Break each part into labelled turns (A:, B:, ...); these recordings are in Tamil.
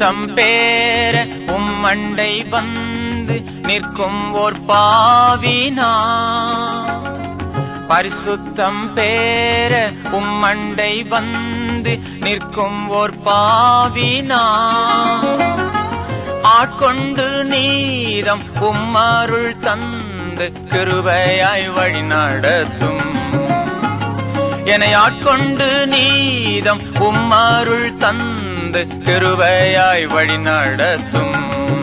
A: பரிசுத்தம் பேர உம்மண்டை வந்து நிற்கும் ஓர் பாவினா, பரிசுத்தம் பேர உம்மண்டை வந்து நிற்கும் ஓர் பாவினா, ஆட்கொண்டு நீதம் உம்மருள் தந்து கிருபையாய் வழி நடத்தும். என்னை ஆட்கொண்டு நீதம் உம்மருள் தந்து கிருபையாய் வழி நடத்தும்.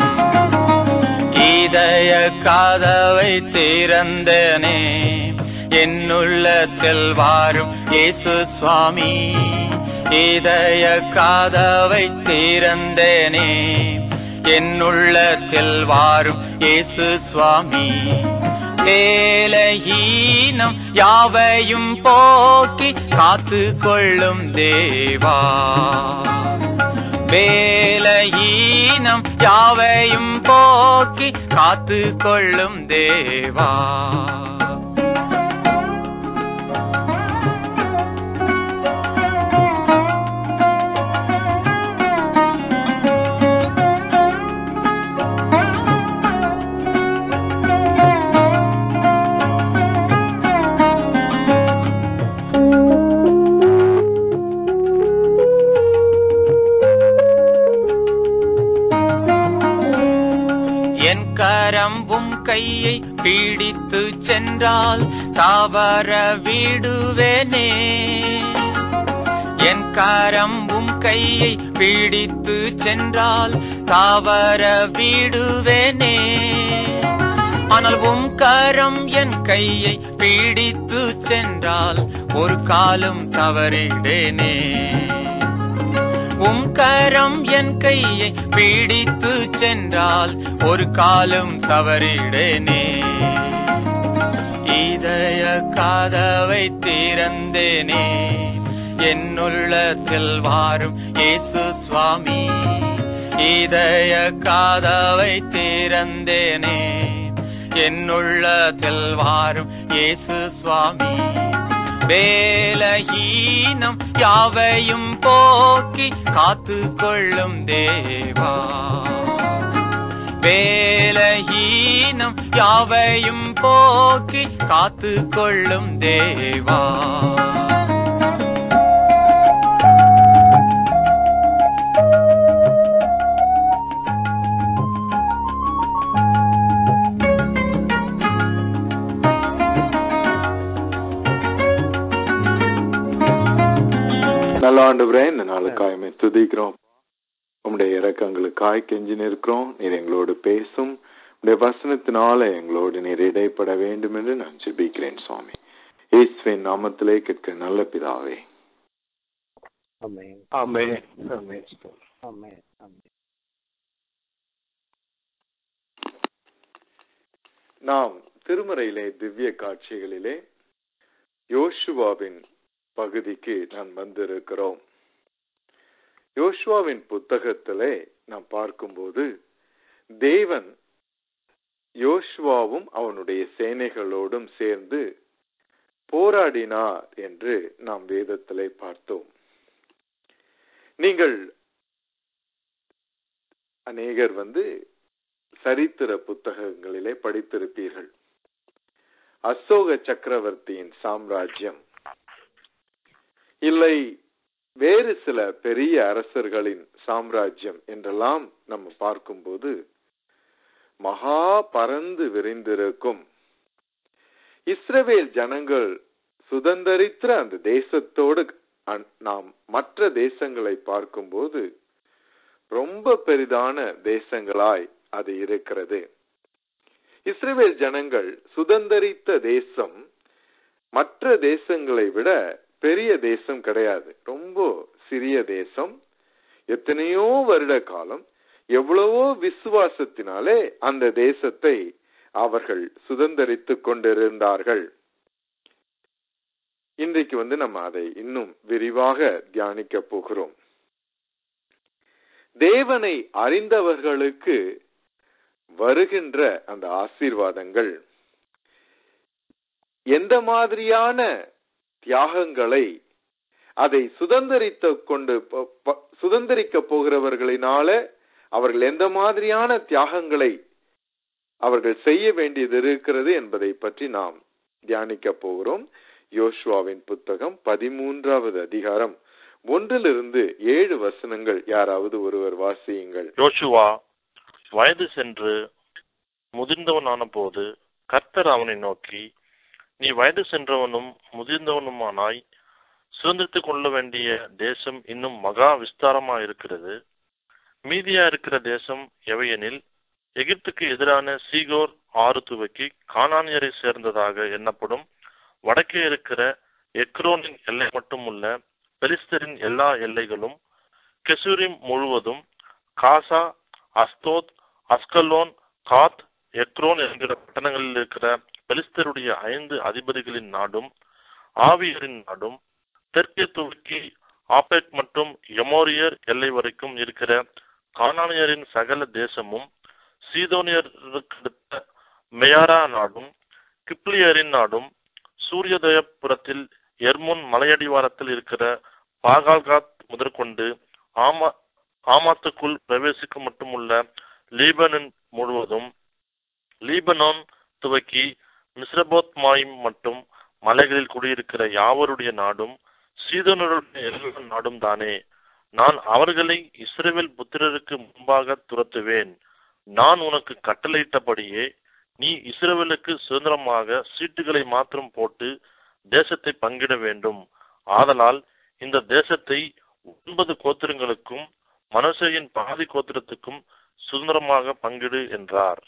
A: இதய கதவை திறந்தனே, என்னுள்ளத்தில் வாரும் இயேசு சுவாமி. இதய கதவை திறந்தனே, என்னுள்ளத்தில் வாரும் இயேசு சுவாமி. வேலையீனம் யாவையும் போக்கி காத்து கொள்ளும் தேவா, வேலையீனம் யாவையும் போக்கி காத்து கொள்ளும் தேவா. கரம்பும் கையை பீடித்து சென்றால் தவற விடுவேனே, என் கரம்பும் கையை பீடித்து சென்றால் தவற விடுவேனே. ஆனால் உம் கரம் என் கையை பீடித்து சென்றால் ஒரு காலம் தவறிடேனே. உம் கரம் என் கையை பீடித்து சென்றால் ஒரு காலம் தவறிடேனே. இதய கதவை திறந்தேனே, என்னுள்ளத்தில் வாரும் இயேசு சுவாமி. இதய கதவை திறந்தேனே, என்னுள்ளத்தில் வாரும் இயேசு சுவாமி. வேலையீனம் யாவையும் போக்கி காத்து கொள்ளும் தேவா, வேலையீனம் யாவையும் போக்கி காத்து கொள்ளும் தேவா.
B: நல்ல ஆண்டவரே, இந்த நாளுக்காய் துதிக்கிறோம். உம்முடைய இரக்கங்களுக்காய் கெஞ்சி நிற்கிறோம். நீர் எங்களோடு பேசும். உடைய வசனத்தினால எங்களோடு நீர் இடைப்பட வேண்டும் என்று நான் ஜெபிக்கிறேன் சுவாமி. இயேசுவின் நாமத்திலே கேட்கிற நல்ல பிதாவே,
C: ஆமென்.
B: ஆமென்.
C: ஆமென். ஆமென்.
B: நாம் திருமறையிலே திவ்ய காட்சிகளிலே யோசுவாவின் பகுதிக்கு நான் வந்திருக்கிறோம். யோசுவாவின் புத்தகத்திலே நாம் பார்க்கும்போது தேவன் யோசுவாவும் அவனுடைய சேனைகளோடும் சேர்ந்து போராடினார் என்று நாம் வேதத்திலே பார்த்தோம். நீங்கள் அநேகர் சரித்திர புத்தகங்களிலே படித்திருப்பீர்கள். அசோக சக்கரவர்த்தியின் சாம்ராஜ்யம் இல்லை வேறு சில பெரிய அரசர்களின் சாம்ராஜ்யம் என்றெல்லாம் நம்ம பார்க்கும்போது மகா பரந்து விரிந்திருக்கும் இஸ்ரவேல் ஜனங்கள் சுதந்திரித்த அந்த தேசத்தோடு நாம் மற்ற தேசங்களை பார்க்கும்போது ரொம்ப பெரிதான தேசங்களாய் அது இருக்கிறது. இஸ்ரவேல் ஜனங்கள் சுதந்திரித்த தேசம் மற்ற தேசங்களை விட பெரிய தேசம் கிடையாது. ரொம்ப சிறிய தேசம். எத்தனையோ வருட காலம் எவ்வளவோ விசுவாசத்தினாலே அந்த தேசத்தை அவர்கள் சுதந்திரித்துக் கொண்டிருந்தார்கள். இன்றைக்கு நம்ம அதை இன்னும் விரிவாக தியானிக்க போகிறோம். தேவனை அறிந்தவர்களுக்கு வருகின்ற அந்த ஆசீர்வாதங்கள் எந்த மாதிரியான தியாகங்களை அதை சுதந்திரிக்க போகிறவர்களினால அவர்கள் எந்த மாதிரியான தியாகங்களை அவர்கள் செய்ய வேண்டியது இருக்கிறது என்பதை பற்றி நாம் தியானிக்க போகிறோம். யோசுவாவின் புத்தகம் 13வது அதிகாரம் 1-7 வசனங்கள் யாராவது ஒருவர் வாசியுங்கள்.
D: யோசுவா வயது சென்று முதிர்ந்தவனான போது கர்த்தர் அவனை நோக்கி, நீ வயது சென்றவனும் முதிர்ந்தவனுமானாய் சுதந்திரத்துக் கொள்ள வேண்டிய தேசம் இன்னும் மகா விஸ்தாரமா இருக்கிறது. மீதியா இருக்கிற தேசம் எவையெனில், எகிப்துக்கு எதிரான சீகோர் ஆறு துவக்கி கானானியரை சேர்ந்ததாக எண்ணப்படும் வடக்கே இருக்கிற எக்ரோனின் எல்லை மட்டும் உள்ள பெலிஸ்தரின் எல்லா எல்லைகளும், கெசூரிம் முழுவதும், காசா, அஸ்தோத், அஸ்கலோன், காத், எக்ரோன் என்கிற பட்டணங்களில் இருக்கிற பெலிஸ்தருடைய 5 அதிபதிகளின் நாடும், ஆவியரின் நாடும், தெற்கே துவக்கி ஆபேக் மற்றும் எமோரியர் எல்லை வரைக்கும் இருக்கிற கானானியரின் சகல தேசமும், சீதோனியருக்கடுத்த மெயாரா நாடும், கிப்ளியரின் நாடும், சூரியதயபுரத்தில் எர்மோன் மலையடிவாரத்தில் இருக்கிற பாகால்காத் முதற்கொண்டு ஆமாத்துக்குள் பிரவேசிக்க மட்டுமுள்ள லீபனன் முழுவதும், லீபனோன் துவக்கி மிஸ்ரபோத் மாயும் மட்டும் மலைகளில் குடியிருக்கிற யாவருடைய நாடும், சீதோனருடைய எல்லா நாடும் தானே. நான் அவர்களை இஸ்ரவேல் புத்திரருக்கு முன்பாக துரத்துவேன். நான் உனக்கு கட்டளையிட்டபடியே நீ இஸ்ரவேலுக்கு சுதந்திரமாக சீட்டுகளை மாத்திரம் போட்டு தேசத்தை பங்கிட வேண்டும். ஆதலால் இந்த தேசத்தை 9 கோத்திரங்களுக்கும் மனசேயின் பாதி கோத்திரத்துக்கும் சுதந்திரமாக பங்கிடு என்றார்.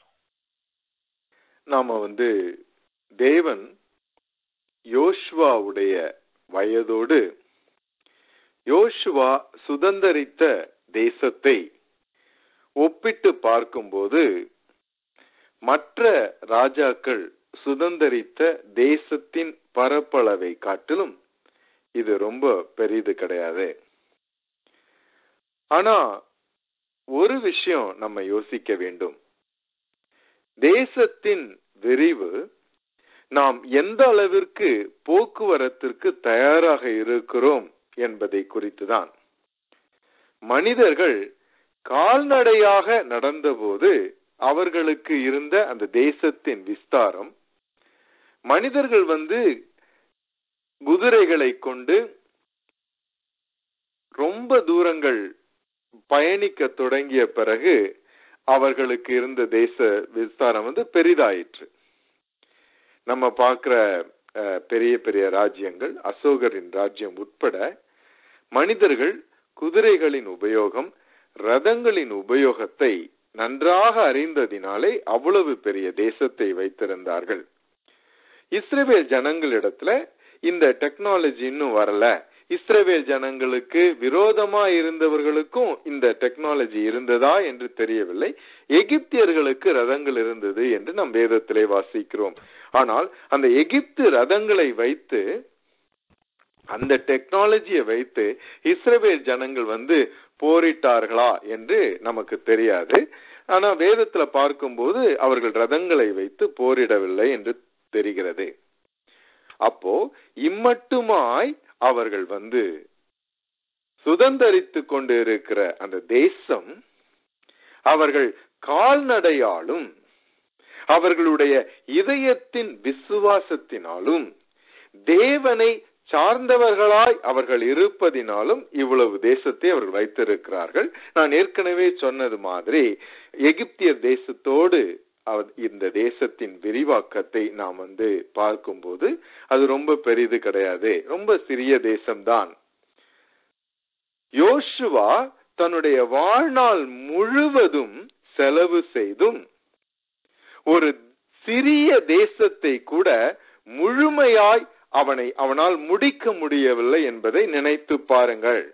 B: நாம தேவன் யோசுவாவுடைய வயதோடு யோசுவா சுதந்திரித்த தேசத்தை ஒப்பிட்டு பார்க்கும்போது மற்ற ராஜாக்கள் சுதந்திரித்த தேசத்தின் பரப்பளவை காட்டிலும் இது ரொம்ப பெரிது கிடையாது. ஆனா ஒரு விஷயம் நம்ம யோசிக்க வேண்டும். தேசத்தின் விரிவு நாம் எந்த அளவிற்கு போக்குவரத்திற்கு தயாராக இருக்கிறோம் என்பதை குறித்துதான். மனிதர்கள் கால்நடையாக நடந்தபோது அவர்களுக்கு இருந்த அந்த தேசத்தின் விஸ்தாரம், மனிதர்கள் குதிரைகளை கொண்டு ரொம்ப தூரங்கள் பயணிக்க தொடங்கிய பிறகு அவர்களுக்கு இருந்த தேச விஸ்தாரம் பெரிதாயிற்று. நம்ம பார்க்கிற பெரிய பெரிய ராஜ்யங்கள், அசோகரின் ராஜ்யம் உட்பட, மனிதர்கள் குதிரைகளின் உபயோகம், ரதங்களின் உபயோகத்தை நன்றாக அறிந்ததினாலே அவ்வளவு பெரிய தேசத்தை வைத்திருந்தார்கள். இஸ்ரவேல் ஜனங்களிடத்துல இந்த டெக்னாலஜி இன்னும் வரல. இஸ்ரவேல் ஜனங்களுக்கு விரோதமா இருந்தவர்களுக்கும் இந்த டெக்னாலஜி இருந்ததா என்று தெரியவில்லை. எகிப்தியர்களுக்கு ரதங்கள் இருந்தது என்று நம் வேதத்திலே வாசிக்கிறோம். ஆனால் அந்த எகிப்து ரதங்களை வைத்து, அந்த டெக்னாலஜியை வைத்து இஸ்ரவேல் ஜனங்கள் போரிட்டார்களா என்று நமக்கு தெரியாது. ஆனா வேதத்துல பார்க்கும்போது அவர்கள் ரதங்களை வைத்து போரிடவில்லை என்று தெரிகிறது. அப்போ இம்மட்டுமாய் அவர்கள் சுதந்திரித்துக் கொண்டு இருக்கிற அந்த தேசம் அவர்கள் கால்நடையாலும் அவர்களுடைய இதயத்தின் விசுவாசத்தினாலும் தேவனை சார்ந்தவர்களாய் அவர்கள் இருப்பதினாலும் இவ்வளவு தேசத்தை அவர்கள் வைத்திருக்கிறார்கள். நான் ஏற்கனவே சொன்னது மாதிரி எகிப்திய தேசத்தோடு இந்த தேசத்தின் விரிவாக்கத்தை நாம் பார்க்கும்போது அது ரொம்ப பெரிது கிடையாது, ரொம்ப சிறிய தேசம்தான். யோசுவா தன்னுடைய வாழ்நாள் முழுவதும் செலவு செய்தும் ஒரு சிறிய தேசத்தை கூட முழுமையாய் அவனால் முடிக்க முடியவில்லை என்பதை நினைத்து பாருங்கள்.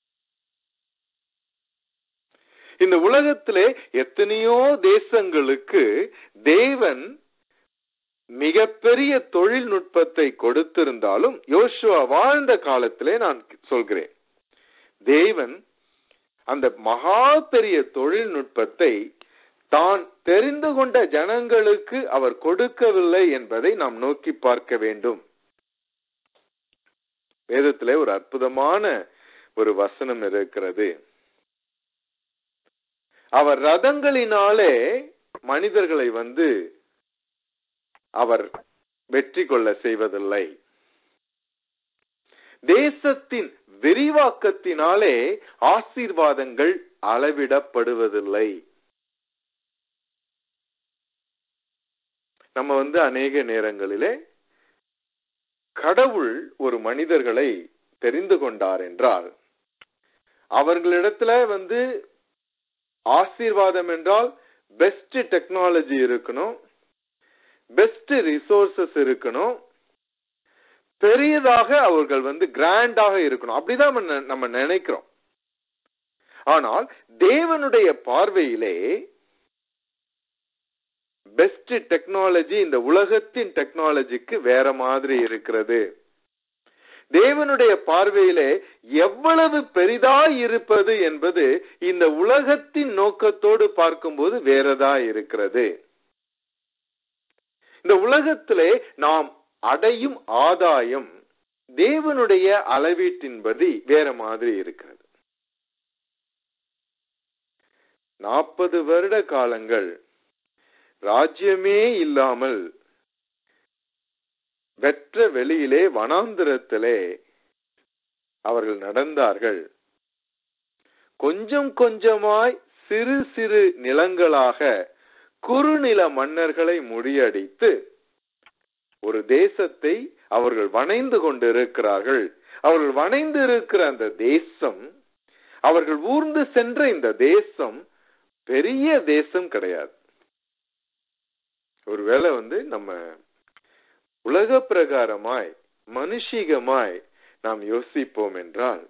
B: இந்த உலகத்திலே எத்தனையோ தேசங்களுக்கு தேவன் மிகப்பெரிய தொழில்நுட்பத்தை கொடுத்திருந்தாலும், யோசுவா வாழ்ந்த காலத்திலே நான் சொல்கிறேன், தேவன் அந்த மகா பெரிய தொழில்நுட்பத்தை தான் தெரிந்து கொண்ட ஜனங்களுக்கு அவர் கொடுக்கவில்லை என்பதை நாம் நோக்கி பார்க்க வேண்டும். வேதத்திலே ஒரு அற்புதமான ஒரு வசனம் இருக்கிறது. அவர் ரதங்களினாலே மனிதர்களை அவர் வெற்றி கொள்ள செய்வதில்லை. தேசத்தின் விரிவாக்கத்தினாலே ஆசீர்வாதங்கள் அளவிடப்படுவதில்லை. நம்ம அநேக நேரங்களிலே கடவுள் ஒரு மனிதர்களை தெரிந்து கொண்டார் என்றால் அவர்களிடத்துல ஆசீர்வாதம் என்றால் பெஸ்ட் டெக்னாலஜி இருக்கணும், பெஸ்ட் ரிசோர்சஸ் இருக்கணும், பெரியதாக அவர்கள் கிராண்டாக இருக்கணும். அப்படிதான் நம்ம நினைக்கிறோம். ஆனால் தேவனுடைய பார்வையிலே பெஸ்ட் டெக்னாலஜி இந்த உலகத்தின் டெக்னாலஜிக்கு வேற மாதிரி இருக்கிறது. தேவனுடைய பார்வையிலே எவ்வளவு பெரிதாய் இருப்பது என்பது இந்த உலகத்தின் நோக்கத்தோடு பார்க்கும்போது வேறதா இருக்கிறது. இந்த உலகத்திலே நாம் அடையும் ஆதாயம் தேவனுடைய அளவீட்டின்படி வேற மாதிரி இருக்கிறது. 40 வருட காலங்கள் ராஜ்யமே இல்லாமல் வெற்ற வெளியிலே வனாந்திரத்திலே அவர்கள் நடந்தார்கள். கொஞ்சம் கொஞ்சமாய் சிறு சிறு நிலங்களாக குறுநில மன்னர்களை முறியடித்து ஒரு தேசத்தை அவர்கள் வணைந்து கொண்டிருக்கிறார்கள். அவர்கள் வணைந்து இருக்கிற அந்த தேசம், அவர்கள் ஊர்ந்து சென்ற இந்த தேசம் பெரிய தேசம் கிடையாது. ஒருவேளை நம்ம உலக பிரகாரமாய் மனுஷிகமாய் நாம் யோசிப்போம் என்றால்,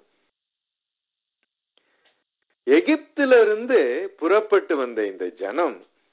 B: எகிப்திலிருந்து புறப்பட்டு வந்த இந்த ஜனம்,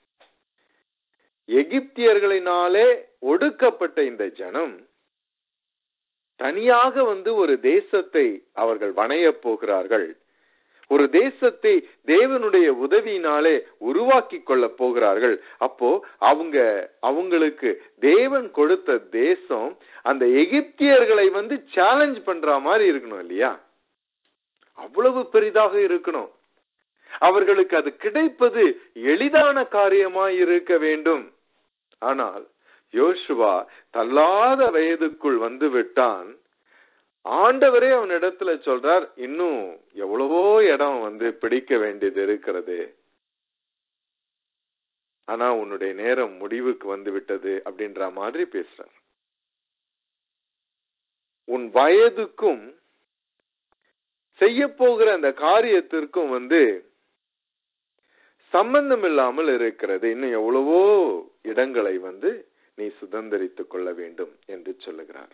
B: எகிப்தியர்களினாலே ஒடுக்கப்பட்ட இந்த ஜனம் தனியாக ஒரு தேசத்தை அவர்கள் வணைய போகிறார்கள். ஒரு தேசத்தை தேவனுடைய உதவியினாலே உருவாக்கி கொள்ள போகிறார்கள். அப்போ அவங்களுக்கு தேவன் கொடுத்த தேசம் அந்த எகிப்தியர்களை சேலஞ்ச் பண்ற மாதிரி இருக்கணும் இல்லையா? அவ்வளவு பெரிதாக இருக்கணும். அவர்களுக்கு அது கிடைப்பது எளிதான காரியமாய் இருக்க வேண்டும். ஆனால் யோசுவா தள்ளாத வயதுக்குள் வந்து விட்டான். ஆண்டவரே அவனிடத்துல சொல்றார், இன்னும் எவ்வளவோ இடம் பிடிக்க வேண்டியது இருக்கிறது, ஆனா உன்னுடைய நேரம் முடிவுக்கு வந்து விட்டது அப்படின்ற மாதிரி பேசுறார். உன் வயதுக்கும் செய்ய போகிற அந்த காரியத்திற்கும் சம்பந்தம் இல்லாமல் இருக்கிறது. இன்னும் எவ்வளவோ இடங்களை நீ சுதந்திரித்துக் கொள்ள வேண்டும் என்று சொல்லுகிறார்.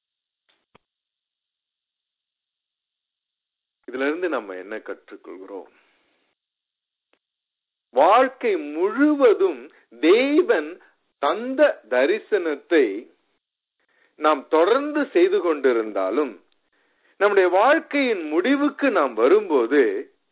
B: இதுல இருந்து நம்ம என்ன கற்றுக்கொள்கிறோம்? வாழ்க்கை முழுவதும் தேவன் தந்த தரிசனத்தை நாம் தொடர்ந்து செய்து கொண்டிருந்தாலும் நம்முடைய வாழ்க்கையின் முடிவுக்கு நாம் வரும்போது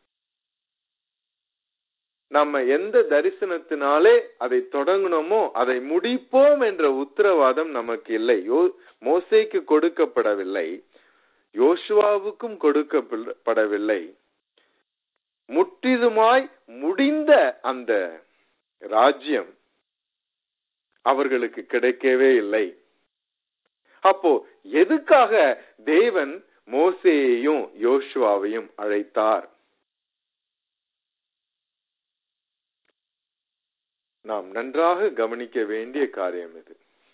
B: நம்ம எந்த தரிசனத்தினாலே அதை தொடங்கணுமோ அதை முடிப்போம் என்ற உத்தரவாதம் நமக்கு இல்லை. மோசேக்கு கொடுக்கப்படவில்லை, யோசுவாவுக்கும் கொடுக்கப்படவில்லை. முற்றிலுமாய் முடிந்த அந்த ராஜ்யம் அவர்களுக்கு கிடைக்கவே இல்லை. அப்போ எதுக்காக தேவன் மோசேயையும் யோசுவாவையும் அழைத்தார்? நாம் நன்றாக கவனிக்க வேண்டிய காரியம் இது.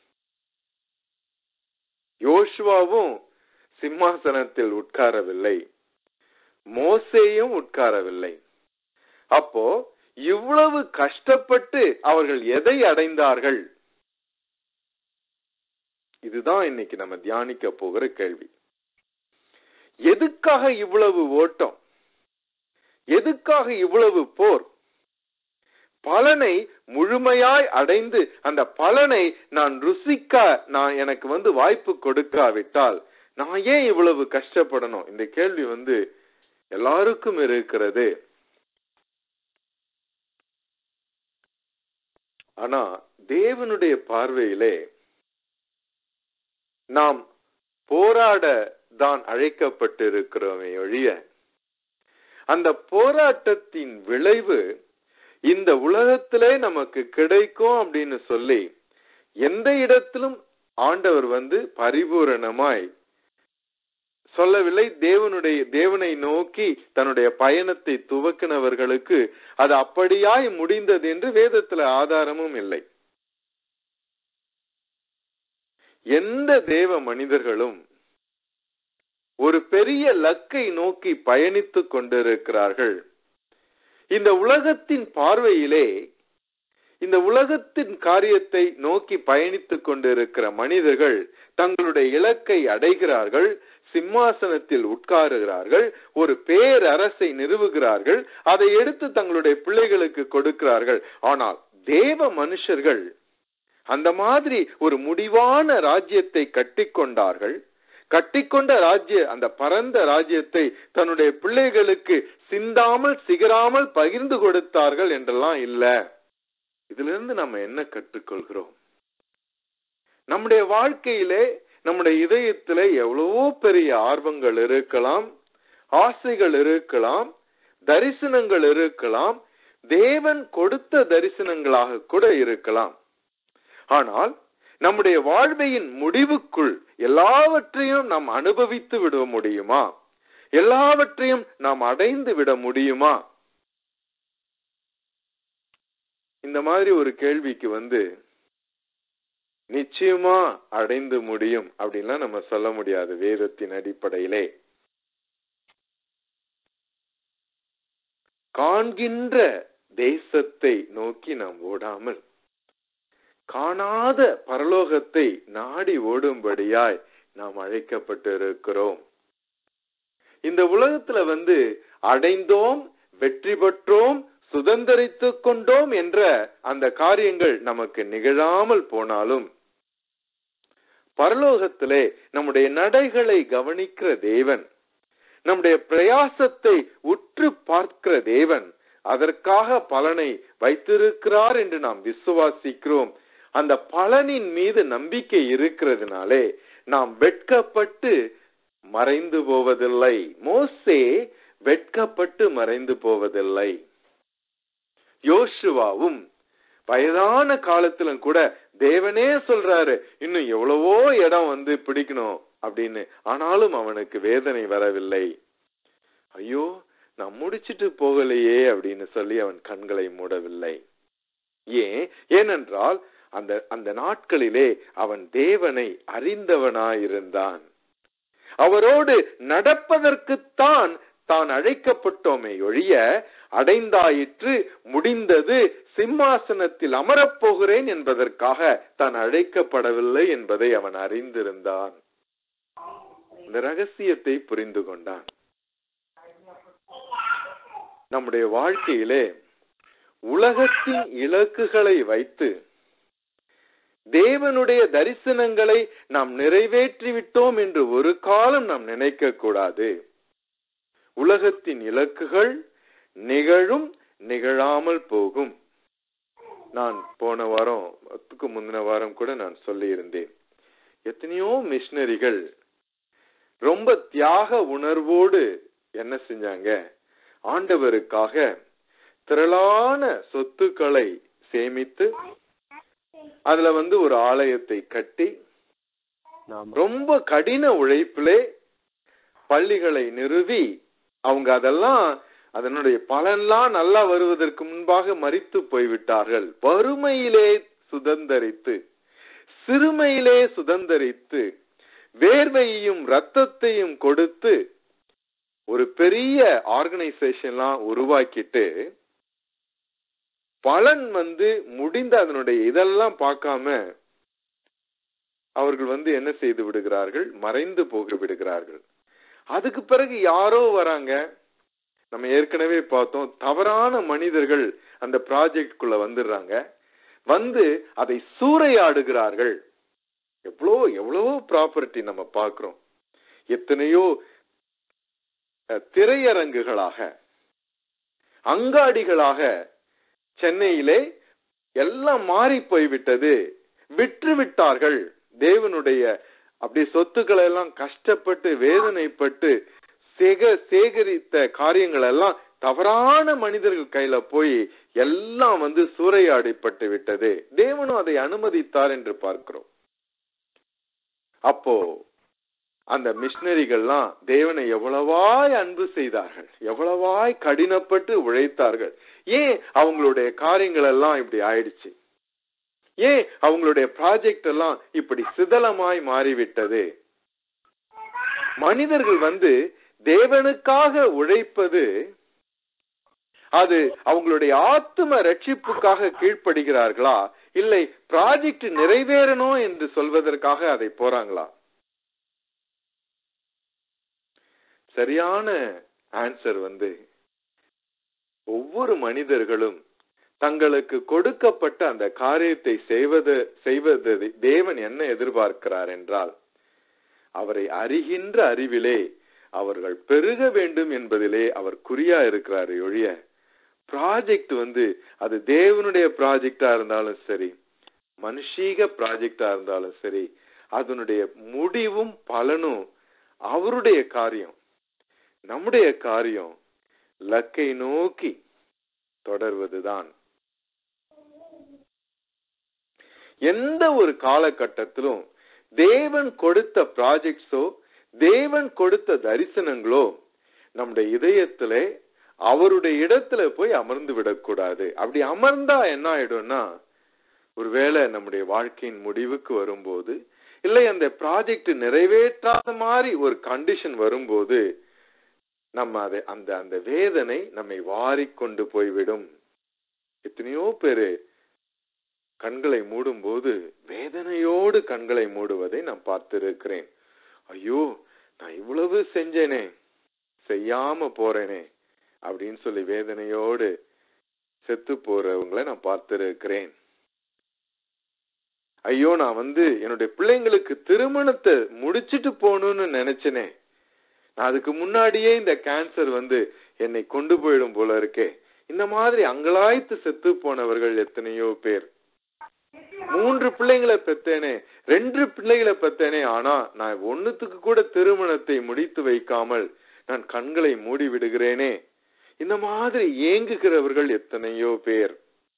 B: யோசுவாவும் சிம்மாசனத்தில் உட்காரவில்லை, மோசேயும் உட்காரவில்லை. அப்போ இவ்வளவு கஷ்டப்பட்டு அவர்கள் எதை அடைந்தார்கள்? இதுதான் இன்னைக்கு நம்ம தியானிக்க போகிற கேள்வி. எதுக்காக இவ்வளவு ஓட்டம்? எதுக்காக இவ்வளவு போர்? பலனை முழுமையாய் அடைந்து அந்த பலனை நான் ருசிக்க எனக்கு வாய்ப்பு கொடுக்காவிட்டால் நான் ஏன் இவ்வளவு கஷ்டப்படணும்? இந்த கேள்வி எல்லாருக்கும் இருக்கிறது. ஆனா தேவனுடைய பார்வையிலே நாம் போராட தான் அழைக்கப்பட்டிருக்கிறோமே ஒழிய அந்த போராட்டத்தின் விளைவு இந்த உலகத்திலே நமக்கு கிடைக்கும் அப்படின்னு சொல்லி எந்த இடத்திலும் ஆண்டவர் பரிபூரணமாய் சொல்லவில்லை. தேவனை நோக்கி தன்னுடைய பயணத்தை துவக்கினவர்களுக்கு அது அப்படியாய் முடிந்தது என்று வேதத்துல ஆதாரமும் இல்லை. எந்த தேவ மனிதர்களும் ஒரு பெரிய லக்கை நோக்கி பயணித்துக் கொண்டிருக்கிறார்கள். இந்த உலகத்தின் பார்வையிலே இந்த உலகத்தின் காரியத்தை நோக்கி பயணித்துக் கொண்டிருக்கிற மனிதர்கள் தங்களுடைய இலக்கை அடைகிறார்கள், சிம்மாசனத்தில் உட்காருகிறார்கள், ஒரு பேரரசை நிறுவுகிறார்கள், அதை எடுத்து தங்களுடைய பிள்ளைகளுக்கு கொடுக்கிறார்கள். ஆனால் தேவ மனுஷர்கள் அந்த மாதிரி ஒரு முடிவான ராஜ்யத்தை கட்டிக்கொண்டார்கள். கட்டிக்கொண்ட அந்த பரந்த ராஜ்யத்தை தன்னுடைய பிள்ளைகளுக்கு சிந்தாமல் சிகராமல் பகிர்ந்து கொடுத்தார்கள் என்றெல்லாம் இல்ல. இதுல இருந்து நம்ம என்ன கற்றுக்கொள்கிறோம்? நம்முடைய வாழ்க்கையிலே நம்முடைய இதயத்தில எவ்வளவோ பெரிய ஆர்வங்கள் இருக்கலாம், ஆசைகள் இருக்கலாம், தரிசனங்கள் இருக்கலாம், தேவன் கொடுத்த தரிசனங்களாக கூட இருக்கலாம். ஆனால் நம்முடைய வாழ்வையின் முடிவுக்குள் எல்லாவற்றையும் நாம் அனுபவித்து விட முடியுமா? எல்லாவற்றையும் நாம் அடைந்து விட முடியுமா? இந்த மாதிரி ஒரு கேள்விக்கு நிச்சயமா அடைந்து முடியும் அப்படின்லாம் நம்ம சொல்ல முடியாது. வேதத்தின் அடிப்படையிலே காண்கின்ற தேசத்தை நோக்கி நாம் ஓடாமல் காணாத பரலோகத்தை நாடி ஓடும்படியாய் நாம் அழைக்கப்பட்டிருக்கிறோம். இந்த உலகத்துல அடைந்தோம், வெற்றி பெற்றோம், சுதந்திரித்துக் கொண்டோம் என்ற அந்த காரியங்கள் நமக்கு நிகழாமல் போனாலும் பரலோகத்திலே நம்முடைய நடைகளை கவனிக்கிற தேவன், நம்முடைய பிரயாசத்தை உற்று பார்க்கிற தேவன் அதற்காக பலனை வைத்திருக்கிறார் என்று நாம் விசுவாசிக்கிறோம். அந்த பலனின் மீது நம்பிக்கை இருக்கிறதுனாலே நாம் வெட்கப்பட்டு மறைந்து போவதில்லை. மோசே வெட்கப்பட்டு மறைந்து போவதில்லை. யோசுவாவும் வயதான காலத்திலும் கூட தேவனே சொல்றாரு இன்னும் எவ்வளவோ இடம் பிடிக்கணும் அப்படின்னு. ஆனாலும் அவனுக்கு வேதனை வரவில்லை. ஐயோ நான் முடிச்சிட்டு போகலையே அப்படின்னு சொல்லி அவன் கண்களை மூடவில்லை. ஏனென்றால் அந்த நாட்களிலே அவன் தேவனை அறிந்தவனாயிருந்தான். அவரோடு நடப்பதற்குத்தான் தான் அழைக்கப்பட்டோமே ஒழிய அடைந்தாயிற்று, முடிந்தது, சிம்மாசனத்தில் அமரப்போகிறேன் என்பதற்காக தான் அழைக்கப்படவில்லை என்பதை அவன் அறிந்திருந்தான். இந்த ரகசியத்தை புரிந்து கொண்டான். நம்முடைய வாழ்க்கையிலே உலகத்தின் இலக்குகளை வைத்து தேவனுடைய தரிசனங்களை நாம் நிறைவேற்றிவிட்டோம் என்று ஒரு காலம் நாம் நினைக்க கூடாது. உலகத்தின் இலக்குகள் நிகழும், நிகழாமல் போகும். நான் போன வாரத்துக்கு முந்தின வாரம் கூட நான் சொல்லி இருந்தேன், எத்தனையோ மிஷனரிகள் ரொம்ப தியாக உணர்வோடு என்ன செஞ்சாங்க, ஆண்டவருக்காக திரளான சொத்துக்களை சேமித்து அதுல ஒரு ஆலயத்தை கட்டி ரொம்ப கடின உழைப்பிலே பள்ளிகளை நிறுவி அவங்க அதனுடைய பலன்லாம் நல்லா வருவதற்கு முன்பாக மரித்து போய்விட்டார்கள். வறுமையிலே சுதந்தரித்து, சிறுமையிலே சுதந்தரித்து, வேர்வையையும் ரத்தத்தையும் கொடுத்து ஒரு பெரிய ஆர்கனைசேஷன்லாம் உருவாக்கிட்டு பலன் முடிந்த அதனுடைய இதெல்லாம் பார்க்காம அவர்கள் என்ன செய்து விடுகிறார்கள், மறைந்து போக விடுகிறார்கள். அதுக்கு பிறகு யாரோ வராங்க. நம்ம ஏற்கனவே பார்த்தோம், தவறான மனிதர்கள் அந்த ப்ராஜெக்ட்குள்ள வந்துடுறாங்க, அதை சூறையாடுகிறார்கள். எவ்வளவோ ப்ராப்பர்ட்டி நம்ம பார்க்கிறோம். எத்தனையோ திரையரங்குகளாக, அங்காடிகளாக சென்னையிலே எல்லாம் மாறி போய்விட்டது. விற்று விட்டார்கள். தேவனுடைய அப்படி சொத்துக்களை எல்லாம் கஷ்டப்பட்டு வேதனைப்பட்டு சேகரித்த காரியங்கள் எல்லாம் தவறான மனிதர்கள் கையில போய் எல்லாம் சூறையாடிப்பட்டு விட்டது. தேவனும் அதை அனுமதித்தார் என்று பார்க்கிறோம். அப்போ அந்த மிஷனரிகள்லாம் தேவனை எவ்வளவாய் அன்பு செய்தார்கள், எவ்வளவாய் கடினப்பட்டு உழைத்தார்கள். ஏன் அவங்களுடைய காரியங்கள் எல்லாம் இப்படி ஆயிடுச்சு? ஏன் அவங்களுடைய ப்ராஜெக்ட் எல்லாம் இப்படி சிதலமாய் மாறிவிட்டது? மனிதர்கள் தேவனுக்காக உழைப்பது அது அவங்களுடைய ஆத்தும ரட்சிப்புக்காக கீழ்ப்படுகிறார்களா, இல்லை ப்ராஜெக்ட் நிறைவேறணும் என்று சொல்வதற்காக அதை போறாங்களா? சரியான ஆன்சர் ஒவ்வொரு மனிதர்களும் தங்களுக்கு கொடுக்கப்பட்ட அந்த காரியத்தை செய்வது தேவன் என்ன எதிர்பார்க்கிறார் என்றால், அவரை அறிகின்ற அறிவிலே அவர்கள் பெருக வேண்டும் என்பதிலே அவர் குறியா இருக்கிறார் ஒழிய, ப்ராஜெக்ட் அது தேவனுடைய ப்ராஜெக்டா இருந்தாலும் சரி, மனுஷீக ப்ராஜெக்டா இருந்தாலும் சரி, அதனுடைய முடிவும் பலனும் அவருடைய காரியம். நம்முடைய காரியம் லக்கை நோக்கி தொடர்வதுதான். எந்த ஒரு காலகட்டத்திலும் தேவன் கொடுத்த ப்ராஜெக்ட்ஸோ தேவன் கொடுத்த தரிசனங்களோ நம்முடைய இதயத்திலே அவருடைய இடத்துல போய் அமர்ந்து விடக்கூடாது. அப்படி அமர்ந்தா என்ன ஆயிடும்னா, ஒருவேளை நம்முடைய வாழ்க்கையின் முடிவுக்கு வரும்போது, இல்லை அந்த ப்ராஜெக்ட் நிறைவேற்றாத மாதிரி ஒரு கண்டிஷன் வரும்போது, நம்ம அதை அந்த வேதனை நம்மை வாரிக்கொண்டு போய்விடும். எத்தனையோ பேரு கண்களை மூடும் போது வேதனையோடு கண்களை மூடுவதை நான் பார்த்திருக்கிறேன். ஐயோ, நான் இவ்வளவு செஞ்சேனே, செய்யாம போறேனே அப்படின்னு சொல்லி வேதனையோடு செத்து போறவங்களை நான் பார்த்திருக்கிறேன். ஐயோ, நான் என்னுடைய பிள்ளைங்களுக்கு திருமணத்தை முடிச்சிட்டு போகணும்னு நினைச்சனே, நான் அதுக்கு முன்னாடியே இந்த கேன்சர் என்னை கொண்டு போயிடும் போல இருக்கே. இந்த மாதிரி அங்கலாய்த்து செத்து போனவர்கள் எத்தனையோ பேர். 3 பிள்ளைங்களை பெத்தேனே, 2 பிள்ளைகளை பெத்தேனே, ஆனா நான் ஒண்ணுத்துக்கு கூட திருமணத்தை முடித்து வைக்காமல் நான் கண்களை மூடி விடுகிறேனே. இந்த மாதிரி ஏங்குகிறவர்கள் எத்தனையோ பேர்.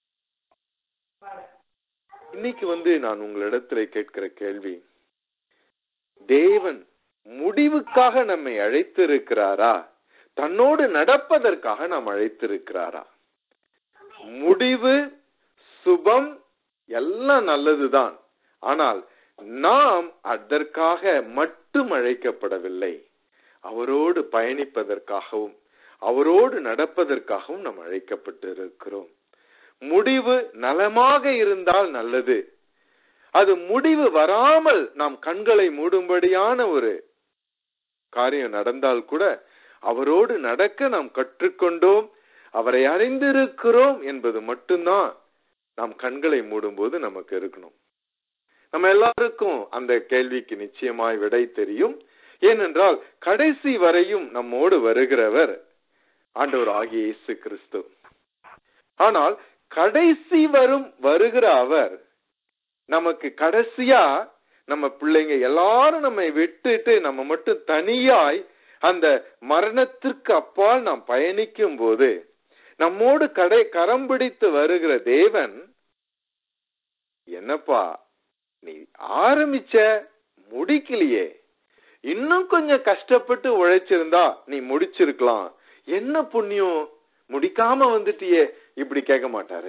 B: இன்னைக்கு நான் உங்களிடத்துல கேட்கிற கேள்வி, தேவன் முடிவுக்காக நம்மை அழைத்திருக்கிறாரா, தன்னோடு நடப்பதற்காக நாம் அழைத்திருக்கிறாரா? முடிவு சுபம் எல்லாம் நல்லதுதான், ஆனால் நாம் அதற்காக மட்டும் அழைக்கப்படவில்லை. அவரோடு பயணிப்பதற்காகவும் அவரோடு நடப்பதற்காகவும் நாம் அழைக்கப்பட்டு இருக்கிறோம். முடிவு நலமாக இருந்தால் நல்லது. அது முடிவு வராமல் நாம் கண்களை மூடும்படியான ஒரு காரியம் நடந்தால் கூட அவரோடு நடக்க நாம் கற்றுக்கொண்டோம், அவரை அறிந்திருக்கிறோம் என்பது மட்டும்தான் நாம் கண்களை மூடும்போது நமக்கு இருக்கணும். நம்ம எல்லாருக்கும் அந்த கேள்விக்கு நிச்சயமாய் விடை தெரியும். ஏனென்றால் கடைசி வரையும் நம்மோடு வருகிறவர் ஆண்டவர் ஆகிய இயேசு கிறிஸ்து. ஆனால் கடைசி வருகிற அவர் நமக்கு கடைசியா நம்ம பிள்ளைங்க எல்லாரும் நம்மை விட்டுட்டு நம்ம மட்டும் தனியாய் அந்த மரணத்திற்கு அப்பால் நாம் பயணிக்கும் போது நம்மோடு கரம் பிடித்து வருகிற தேவன், என்னப்பா நீ ஆரம்பிச்ச முடிக்கலையே, இன்னும் கொஞ்சம் கஷ்டப்பட்டு உழைச்சிருந்தா நீ முடிச்சிருக்கலாம், என்ன புண்ணியம் முடிக்காம வந்துட்டியே, இப்படி கேட்க மாட்டாரு.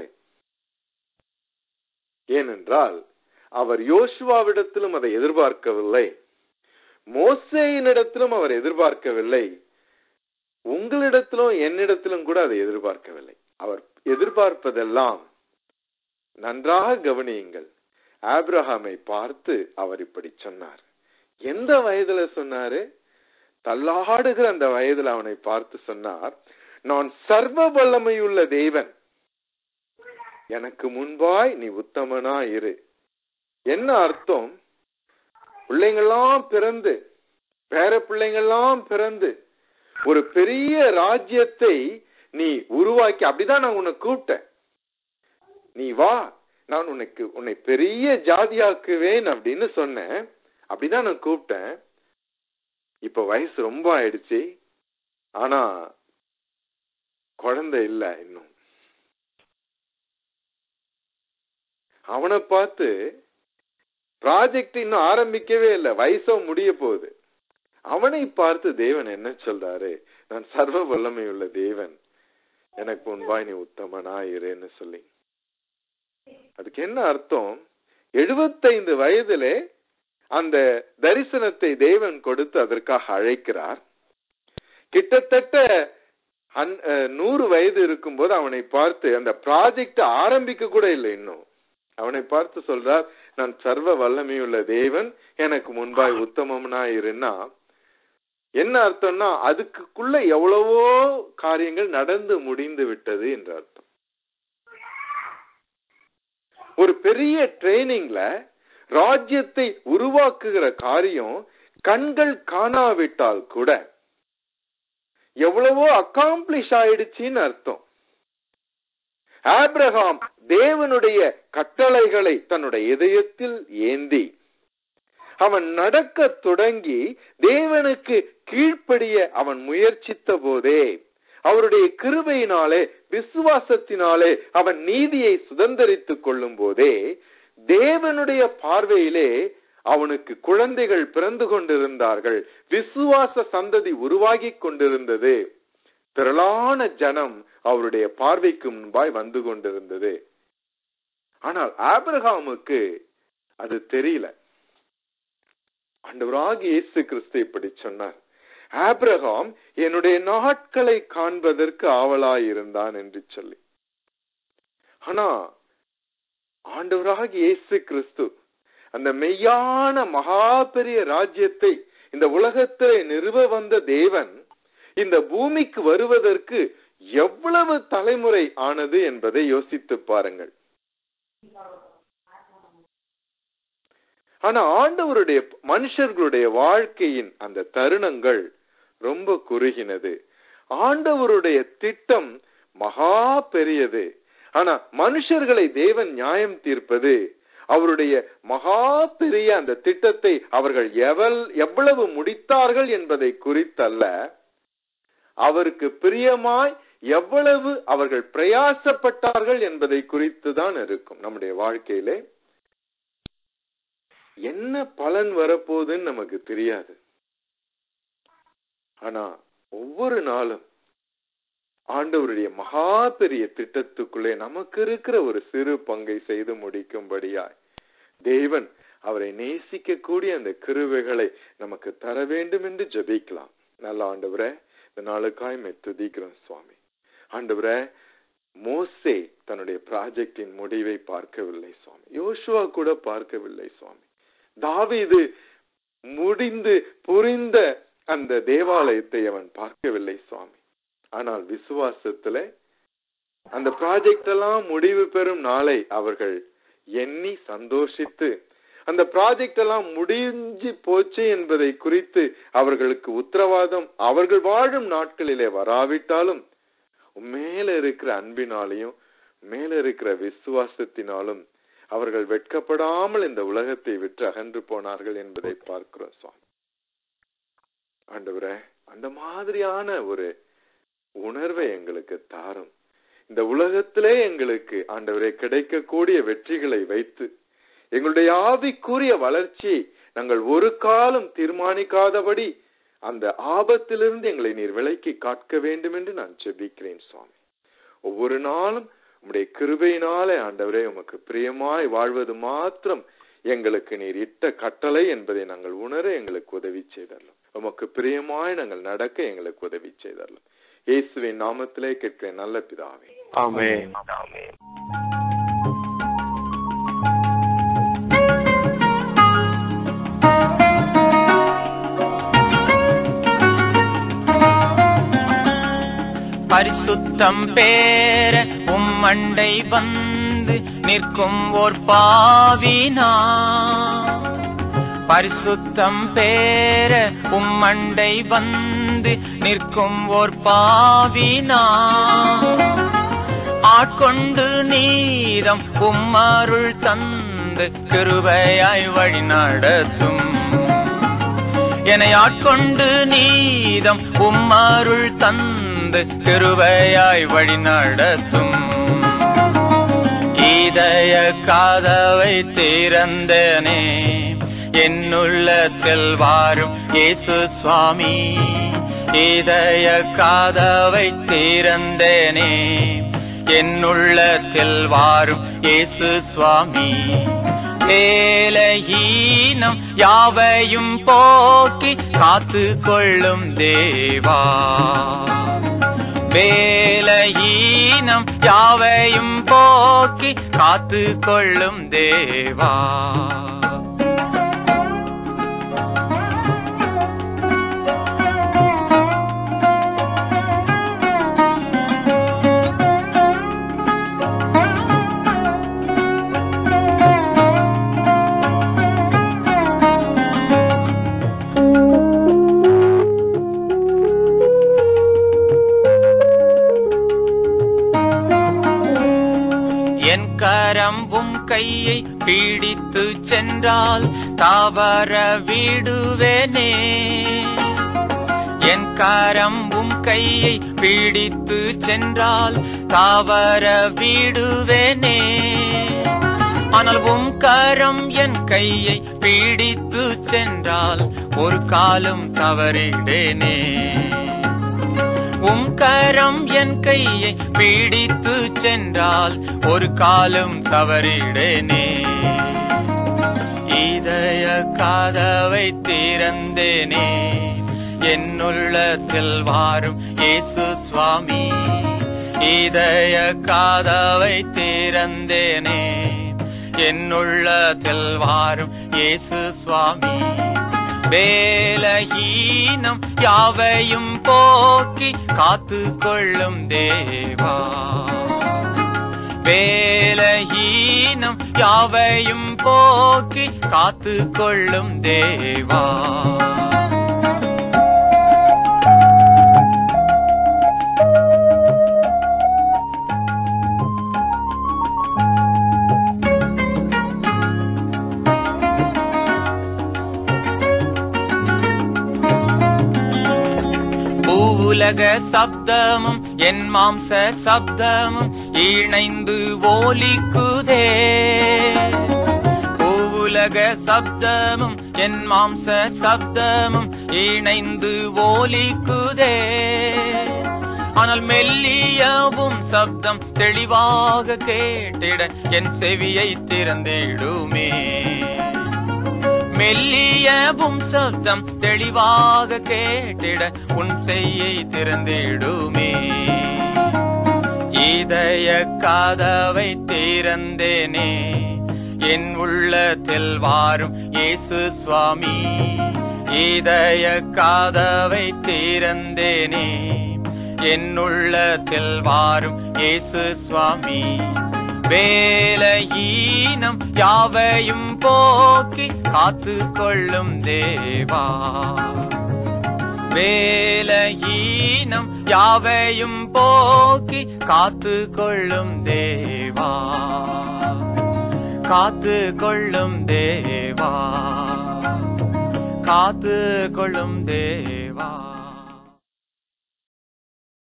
B: ஏனென்றால் அவர் யோசுவாவிடத்திலும் அதை எதிர்பார்க்கவில்லை, மோசேயினிடத்திலும் அவர் எதிர்பார்க்கவில்லை, உங்களிடத்திலும் என்னிடத்திலும் கூட அதை எதிர்பார்க்கவில்லை. அவர் எதிர்பார்ப்பதெல்லாம், நன்றாக கவனியுங்கள், ஆபிரகாமை பார்த்து அவர் இப்படி சொன்னார். எந்த வயதுல சொன்னாரு? தள்ளாடுகிற அந்த வயதுல அவனை பார்த்து சொன்னார், நான் சர்வ வல்லமையுள்ள தேவன், எனக்கு முன்பாய் நீ உத்தமனா இரு. என்ன அர்த்தம்? பிள்ளைங்கள்லாம் பிறந்து, பேர பிள்ளைங்கள்லாம் பிறந்து, ஒரு பெரிய ராஜ்யத்தை நீ உருவாக்கி, அப்படிதான் நான் உன்னை கூப்பிட்டேன், நீ வா, நான் உன்னை பெரிய ஜாதியாக்குவேன் அப்படின்னு சொன்னேன். அப்படிதான் நான் கூப்பிட்டேன். இப்ப வயசு ரொம்ப ஆயிடுச்சு, ஆனா குழந்தை இல்ல இன்னும். அவனை பார்த்து ப்ராஜெக்ட் இன்னும் ஆரம்பிக்கவே இல்லை, வயசோ முடிய போகுது. அவனை பார்த்து தேவன் என்ன சொல்றாரு? நான் சர்வ வல்லமையுள்ள தேவன், எனக்கு முன்பாய் நீ உத்தமனாயிருன்னு சொல்லி. அதுக்கு என்ன அர்த்தம்? 75 வயதிலே அந்த தரிசனத்தை தேவன் கொடுத்து அதற்காக அழைக்கிறார். கிட்டத்தட்ட 100 வயது இருக்கும்போது அவனை பார்த்து அந்த ப்ராஜெக்ட் ஆரம்பிக்க கூட இல்லை இன்னும். அவனை பார்த்து சொல்றார், நான் சர்வ வல்லமையுள்ள தேவன், எனக்கு முன்பாய் உத்தமனாயிருன்னா என்ன அர்த்தம்னா அதுக்குள்ள எவ்வளவோ காரியங்கள் நடந்து முடிந்து விட்டது என்ற அர்த்தம். ஒரு பெரிய ட்ரைனிங்ல ராஜ்யத்தை உருவாக்குகிற காரியம் கண்கள் காணாவிட்டால் கூட எவ்வளவோ அக்காம்ப்ளிஷ் ஆயிடுச்சின்னு அர்த்தம். ஆபிரகாம் தேவனுடைய கட்டளைகளை தன்னுடைய இதயத்தில் ஏந்தி அவன் நடக்க தொடங்கி தேவனுக்கு கீழ்ப்படிய அவன் முயற்சித்த போதே, அவருடைய கிருபையினாலே விசுவாசத்தினாலே அவன் நீதியை சுதந்தரித்துக் கொள்ளும் போதே, தேவனுடைய பார்வையிலே அவனுக்கு குழந்தைகள் பிறந்து கொண்டிருந்தார்கள், விசுவாச சந்ததி உருவாகி கொண்டிருந்தது, திரளான ஜனம் அவருடைய பார்வைக்கு முன்பாய் வந்து கொண்டிருந்தது. ஆனால் ஆபிரகாமுக்கு அது தெரியல. ஆண்டவராகிய இயேசு கிறிஸ்து இப்படி சொன்னார், ஆபிரகாம் என்னுடைய நாட்களை காண்பதற்கு ஆவலாயிருந்தான் என்று சொல்லி. ஆனா ஆண்டவராகிய இயேசு கிறிஸ்து அந்த மெய்யான மகா பெரிய ராஜ்யத்தை இந்த உலகத்திலே நிறுவ வந்த தேவன் இந்த பூமிக்கு வருவதற்கு எவ்வளவு தலைமுறை ஆனது என்பதை யோசித்து பாருங்கள். ஆனா ஆண்டவருடைய மனுஷர்களுடைய வாழ்க்கையின் அந்த தருணங்கள் ரொம்ப குறுகினது. ஆண்டவருடைய திட்டம் மகா பெரியது. ஆனா மனுஷர்களை தேவன் நியாயம் தீர்ப்பது அவருடைய மகா பெரிய அந்த திட்டத்தை அவர்கள் எவ்வளவு முடித்தார்கள் என்பதை குறித்தல்ல, அவருக்கு பிரியமாய் எவ்வளவு அவர்கள் பிரயாசப்பட்டார்கள் என்பதை குறித்துதான் இருக்கும். நம்முடைய வாழ்க்கையிலே என்ன பலன் வரப்போகுதுன்னு நமக்கு தெரியாது. ஆனா ஒவ்வொரு நாளும் ஆண்டவருடைய மகா பெரிய திட்டத்துக்குள்ளே நமக்கு இருக்கிற ஒரு சிறு பங்கை செய்து முடிக்கும்படியாய் தேவன் அவரை நேசிக்க கூடிய அந்த கிருபைகளை நமக்கு தர வேண்டும் என்று ஜெபிக்கலாம். நல்ல ஆண்டவரே, இந்த நாளுக்காய் துதிக்கிறோம் சுவாமி. ஆண்டவரே, மோசே தன்னுடைய ப்ராஜெக்டின் முடிவை பார்க்கவில்லை சுவாமி, யோசுவா கூட பார்க்கவில்லை சுவாமி, தாவீது முடிந்து புரிந்த அந்த தேவாலயத்தை அவன் பார்க்கவில்லை சுவாமி. ஆனால் விசுவாசத்துல அந்த ப்ராஜெக்ட் எல்லாம் முடிவு பெறும் நாளை அவர்கள் எண்ணி சந்தோஷித்து, அந்த ப்ராஜெக்ட் எல்லாம் முடிஞ்சு போச்சு என்பதை குறித்து அவர்களுக்கு உத்தரவாதம் அவர்கள் வாழும் நாட்களிலே வராவிட்டாலும் மேல இருக்கிற அன்பினாலையும் மேல இருக்கிற விசுவாசத்தினாலும் அவர்கள் வெட்கப்படாமல் இந்த உலகத்தை விட்டு அகன்று போனார்கள் என்பதை பார்க்கிறோம் சுவாமி. ஆண்டவரே, அந்த மாதிரியான ஒரு உணர்வை எங்களுக்கு தாரும். இந்த உலகத்திலே எங்களுக்கு ஆண்டவரே கிடைக்கக்கூடிய வெற்றிகளை வைத்து எங்களுடைய ஆவிக்குரிய வளர்ச்சியை நாங்கள் ஒரு காலம் தீர்மானிக்காதபடி அந்த ஆபத்திலிருந்து எங்களை நீர் விலக்கி காக்க வேண்டும் என்று நான் ஜெபிக்கிறேன் சுவாமி. ஒவ்வொரு நாளும் உம்முடைய கிருபையினாலே ஆண்டவரே உமக்கு பிரியமாய் வாழ்வது மாத்திரம் எங்களுக்கு நீர் இட்ட கட்டளை என்பதை நாங்கள் உணர எங்களுக்கு உதவி செய்தரலாம். உமக்கு பிரியமாய் நாங்கள் நடக்க எங்களுக்கு உதவி செய்தரலாம். இயேசுவின் நாமத்திலே கேட்கிறேன் நல்ல பிதாவே, ஆமென்.
A: பரிசுத்தம் பேர உம்மண்டை வந்து நிற்கும் ஓர் பாவினா, பரிசுத்தம் பேர உம்மண்டை வந்து நிற்கும் ஓர் பாவினா, ஆட்கொண்டு நீதம் உம்மருள் தந்து கிருபையாய் வழி நடத்தும். என்னை ஆட்கொண்டு நீதம் உம்மருள் தந்து கிருபையாய் வழி நடத்தும். இதய கதவை திறந்தனே, என்னுள்ளத்தில் வாரும் இயேசு சுவாமி. இதய கதவை திறந்தனே, என்னுள்ளத்தில் வாரும் இயேசு சுவாமி. வேலையீனம் யாவையும் போக்கி காத்து கொள்ளும் தேவா. வேலையீனம் யாவையும் போக்கி காத்து கொள்ளும் தேவா. கரம்பும் கையை பீடித்து சென்றால் தவற விடுவேனே. என் கரம்பும் கையை பீடித்து சென்றால் தவற விடுவேனே. ஆனால் உம் கரம் என் கையை பீடித்து சென்றால் ஒரு காலம் தவறிடேனே. உம் கரம் என் கையை பீடித்து சென்றால் ஒரு காலம் தவறிடேனே. இதய கதவை திறந்தேனே, என்னுள்ளத்தில் வாரும் இயேசு சுவாமி. இதய கதவை திறந்தேனே, என்னுள்ளத்தில் வாரும் இயேசு சுவாமி. வேலையீனம் யாவையும் போக்கி காத்து கொள்ளும் தேவா. வேலையீனம் யாவையும் போக்கி காத்து கொள்ளும் தேவா. உலக சப்தமும் என் மாம்ச சப்தமும் இணைந்து ஓலிக்குதே. உலக சப்தமும் என் மாம்ச சப்தமும் இணைந்து ஓலிக்குதே. ஆனால் மெல்லியவும் சப்தம் தெளிவாக கேட்டிட என் செவியை திறந்திடுமே. மெல்லியவும் சப்தம் தெளிவாக கேட்டிட உன் செவியை திறந்திடுமே. இதய கதவை திறந்தேனே, என் உள்ளத்தில் வாரும் இயேசு சுவாமி. இதய கதவை திறந்தேனே, என் உள்ளத்தில் வாரும் இயேசு சுவாமி. வேலையீனம் யாவையும் போக்கி காத்து கொள்ளும் தேவா. வேலையீனம் யாவையும் போக்கி காத்து கொள்ளும் தேவா. காத்து கொள்ளும் தேவா. காத்து கொள்ளும் தேவா.